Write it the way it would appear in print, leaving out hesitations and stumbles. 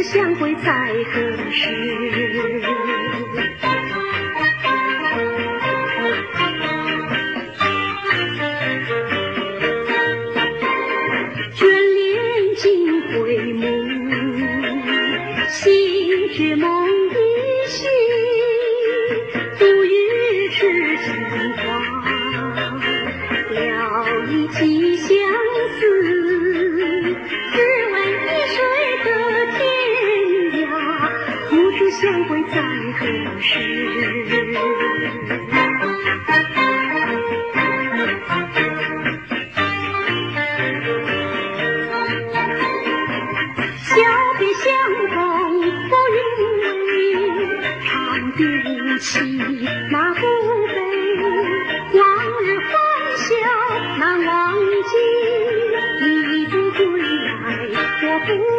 相会在何时？眷恋尽回眸，心却梦依稀，不语是情话，聊一起相思，只问一水的天涯，不知相会在何时。小别相逢不因为，长别无期马不悲。往日欢笑难忘记，你不归来我不